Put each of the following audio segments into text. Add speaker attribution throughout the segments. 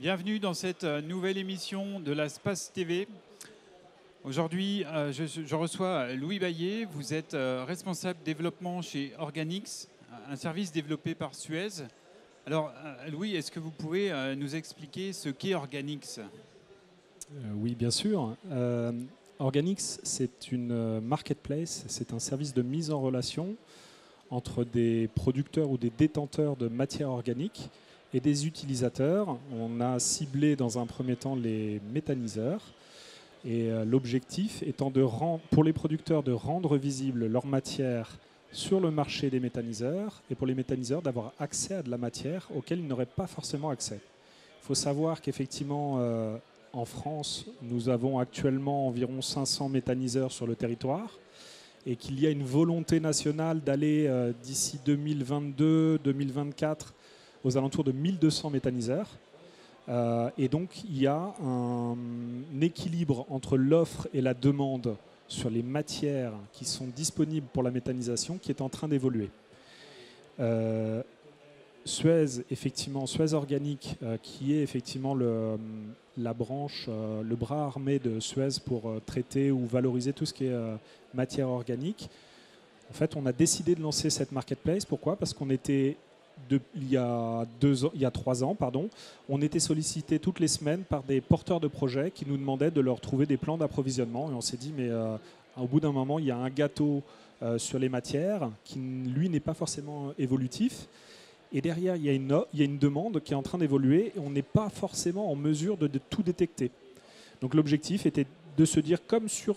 Speaker 1: Bienvenue dans cette nouvelle émission de la Space TV. Aujourd'hui, je reçois Louis Baillet. Vous êtes responsable développement chez Organix, un service développé par Suez. Alors, Louis, est-ce que vous pouvez nous expliquer ce qu'est Organix ?
Speaker 2: Oui, bien sûr. Organix, c'est une marketplace, c'est un service de mise en relation entre des producteurs ou des détenteurs de matières organiques et des utilisateurs. On a ciblé dans un premier temps les méthaniseurs et l'objectif étant pour les producteurs de rendre visible leur matière sur le marché des méthaniseurs et pour les méthaniseurs d'avoir accès à de la matière auquel ils n'auraient pas forcément accès. Il faut savoir qu'effectivement en France, nous avons actuellement environ 500 méthaniseurs sur le territoire et qu'il y a une volonté nationale d'aller d'ici 2022-2024 aux alentours de 1200 méthaniseurs. Et donc, il y a un équilibre entre l'offre et la demande sur les matières qui sont disponibles pour la méthanisation qui est en train d'évoluer. Suez Organic, qui est effectivement la branche, le bras armé de Suez pour traiter ou valoriser tout ce qui est matière organique. En fait, on a décidé de lancer cette marketplace. Pourquoi ? Parce qu'on était il y a 3 ans, on était sollicité toutes les semaines par des porteurs de projets qui nous demandaient de leur trouver des plans d'approvisionnement. Et on s'est dit, mais au bout d'un moment, il y a un gâteau sur les matières qui, lui, n'est pas forcément évolutif. Et derrière, il y a une demande qui est en train d'évoluer et on n'est pas forcément en mesure de tout détecter. Donc l'objectif était de se dire, comme sur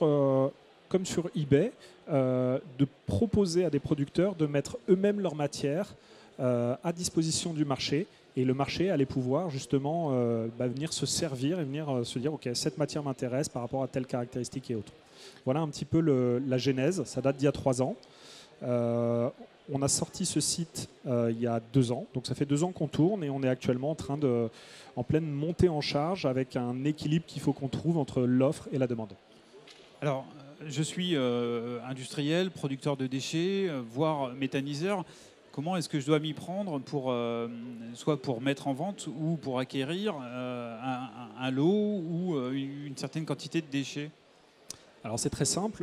Speaker 2: eBay, de proposer à des producteurs de mettre eux-mêmes leur matière à disposition du marché, et le marché allait pouvoir justement venir se servir et venir se dire ok, cette matière m'intéresse par rapport à telle caractéristique et autres. Voilà un petit peu la genèse. Ça date d'il y a 3 ans. On a sorti ce site il y a 2 ans, donc ça fait 2 ans qu'on tourne et on est actuellement en pleine montée en charge avec un équilibre qu'il faut qu'on trouve entre l'offre et la demande.
Speaker 1: Alors, je suis industriel, producteur de déchets, voire méthaniseur. Comment est-ce que je dois m'y prendre soit pour mettre en vente ou pour acquérir un lot ou une certaine quantité de déchets ?
Speaker 2: Alors c'est très simple,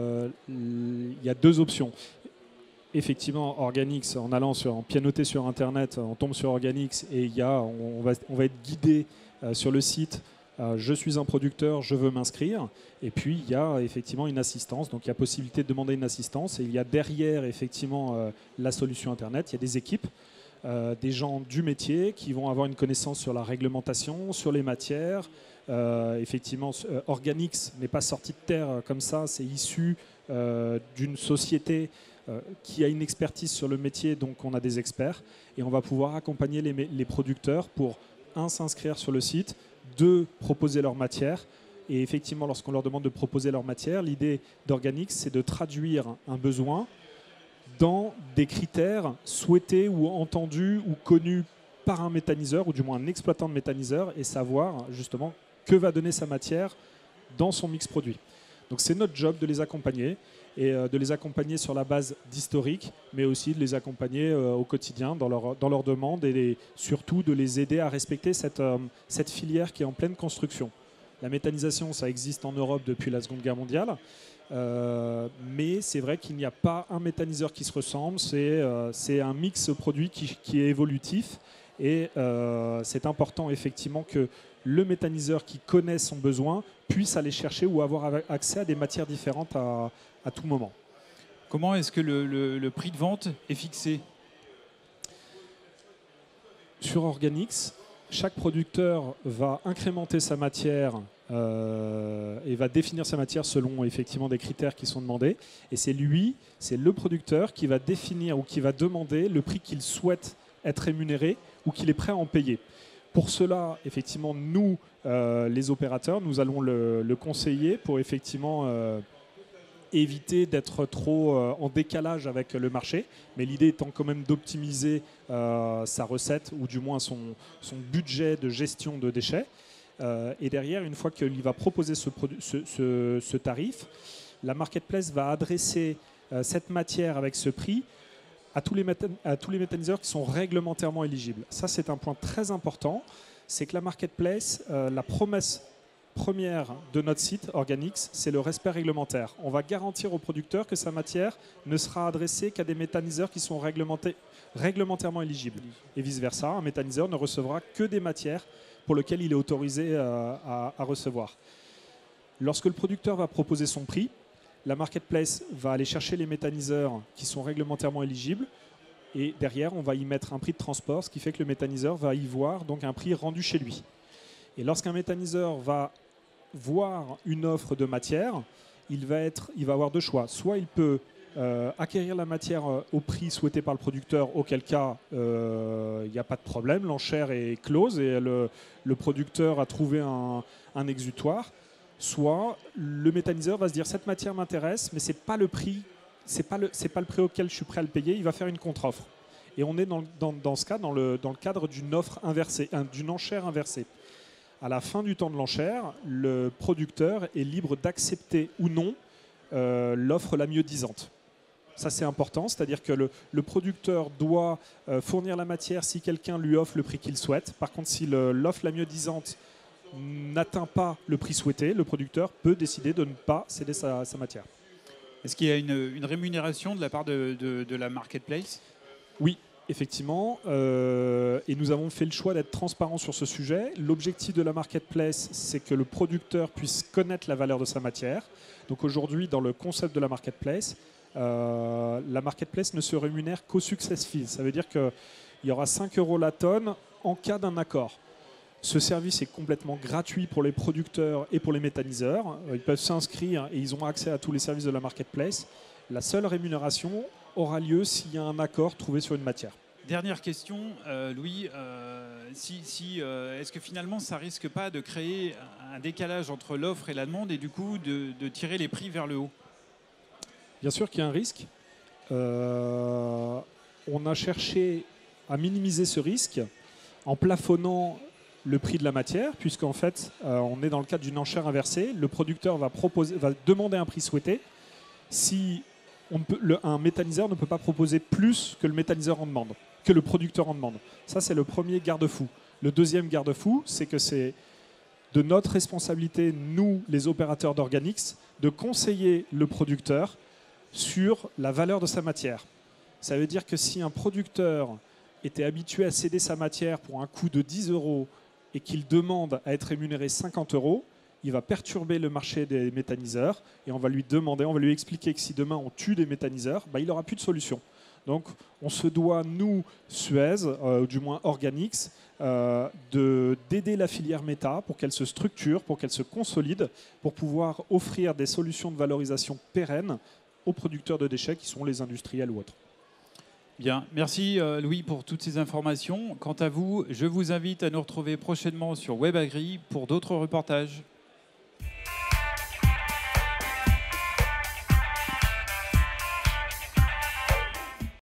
Speaker 2: il y a 2 options. Effectivement, Organix, en pianoter sur Internet, on tombe sur Organix et on va être guidé sur le site. Je suis un producteur, je veux m'inscrire. Et puis, il y a effectivement une assistance. Donc, il y a possibilité de demander une assistance. Et il y a derrière, effectivement, la solution Internet. Il y a des équipes, des gens du métier qui vont avoir une connaissance sur la réglementation, sur les matières. Effectivement, Organix n'est pas sorti de terre comme ça. C'est issu d'une société qui a une expertise sur le métier. Donc, on a des experts. Et on va pouvoir accompagner les producteurs pour, s'inscrire sur le site, 2, proposer leur matière. Et effectivement, lorsqu'on leur demande de proposer leur matière, l'idée d'Organix, c'est de traduire un besoin dans des critères souhaités ou entendus ou connus par un méthaniseur, ou du moins un exploitant de méthaniseur, et savoir justement que va donner sa matière dans son mix produit. Donc c'est notre job de les accompagner, et de les accompagner sur la base d'historique, mais aussi de les accompagner au quotidien dans leurs demandes et surtout de les aider à respecter cette filière qui est en pleine construction. La méthanisation, ça existe en Europe depuis la Seconde Guerre mondiale, mais c'est vrai qu'il n'y a pas un méthaniseur qui se ressemble, c'est un mix produit qui est évolutif, et c'est important effectivement que le méthaniseur qui connaît son besoin puisse aller chercher ou avoir accès à des matières différentes à tout moment.
Speaker 1: Comment est-ce que le prix de vente est fixé ?
Speaker 2: Sur Organix, chaque producteur va incrémenter sa matière et va définir sa matière selon effectivement des critères qui sont demandés. Et c'est le producteur qui va définir ou qui va demander le prix qu'il souhaite être rémunéré ou qu'il est prêt à en payer. Pour cela, effectivement, nous, les opérateurs, nous allons le conseiller pour effectivement éviter d'être trop en décalage avec le marché, mais l'idée étant quand même d'optimiser sa recette ou du moins son budget de gestion de déchets. Et derrière, une fois qu'il va proposer ce tarif, la marketplace va adresser cette matière avec ce prix à tous les méthaniseurs qui sont réglementairement éligibles. Ça, c'est un point très important. c'est que la marketplace, la promesse première de notre site Organix, c'est le respect réglementaire. On va garantir au producteur que sa matière ne sera adressée qu'à des méthaniseurs qui sont réglementairement éligibles. Et vice-versa, un méthaniseur ne recevra que des matières pour lesquelles il est autorisé à recevoir. Lorsque le producteur va proposer son prix, la marketplace va aller chercher les méthaniseurs qui sont réglementairement éligibles et derrière, on va y mettre un prix de transport, ce qui fait que le méthaniseur va y voir donc un prix rendu chez lui. Et lorsqu'un méthaniseur va voir une offre de matière, il va avoir deux choix. Soit il peut acquérir la matière au prix souhaité par le producteur, auquel cas il n'y a pas de problème, l'enchère est close et le producteur a trouvé un exutoire. Soit le méthaniseur va se dire cette matière m'intéresse, mais c'est pas le prix, c'est pas le prix auquel je suis prêt à le payer. Il va faire une contre-offre. Et on est dans ce cas dans le cadre d'une offre inversée, d'une enchère inversée. À la fin du temps de l'enchère, le producteur est libre d'accepter ou non l'offre la mieux disante. Ça, c'est important, c'est-à-dire que le producteur doit fournir la matière si quelqu'un lui offre le prix qu'il souhaite. Par contre, si l'offre la mieux disante n'atteint pas le prix souhaité, le producteur peut décider de ne pas céder sa matière.
Speaker 1: Est-ce qu'il y a une rémunération de la part de la marketplace ?
Speaker 2: Oui, effectivement. Et nous avons fait le choix d'être transparents sur ce sujet. L'objectif de la marketplace, c'est que le producteur puisse connaître la valeur de sa matière. Donc aujourd'hui, dans le concept de la marketplace ne se rémunère qu'au success fee. Ça veut dire qu'il y aura 5 € la tonne en cas d'un accord. Ce service est complètement gratuit pour les producteurs et pour les méthaniseurs. Ils peuvent s'inscrire et ils ont accès à tous les services de la marketplace. La seule rémunération aura lieu s'il y a un accord trouvé sur une matière.
Speaker 1: Dernière question, Louis. Est-ce que finalement ça risque pas de créer un décalage entre l'offre et la demande et du coup de tirer les prix vers le haut ?
Speaker 2: Bien sûr qu'il y a un risque. On a cherché à minimiser ce risque en plafonnant le prix de la matière, puisqu'en fait, on est dans le cadre d'une enchère inversée. Le producteur va demander un prix souhaité. Si un méthaniseur ne peut pas proposer plus que le méthaniseur en demande, que le producteur en demande. Ça, c'est le premier garde-fou. Le deuxième garde-fou, c'est que c'est de notre responsabilité, nous, les opérateurs d'Organix, de conseiller le producteur sur la valeur de sa matière. Ça veut dire que si un producteur était habitué à céder sa matière pour un coût de 10 € et qu'il demande à être rémunéré 50 €, il va perturber le marché des méthaniseurs et on va lui expliquer que si demain on tue des méthaniseurs, il n'aura plus de solution. Donc on se doit, nous, Suez, ou du moins Organix, d'aider la filière méta pour qu'elle se structure, pour qu'elle se consolide, pour pouvoir offrir des solutions de valorisation pérennes aux producteurs de déchets qui sont les industriels ou autres.
Speaker 1: Bien, merci Louis pour toutes ces informations. Quant à vous, je vous invite à nous retrouver prochainement sur WebAgri pour d'autres reportages.